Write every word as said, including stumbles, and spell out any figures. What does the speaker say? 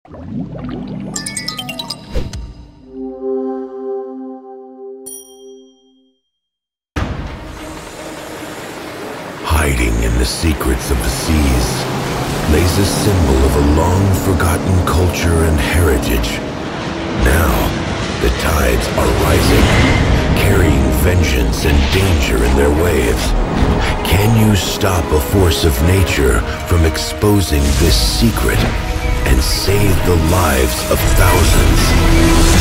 Hiding in the secrets of the seas lays a symbol of a long-forgotten culture and heritage. Now, the tides are rising, carrying vengeance and danger in their waves. Can you stop a force of nature from exposing this secret and save the lives of thousands?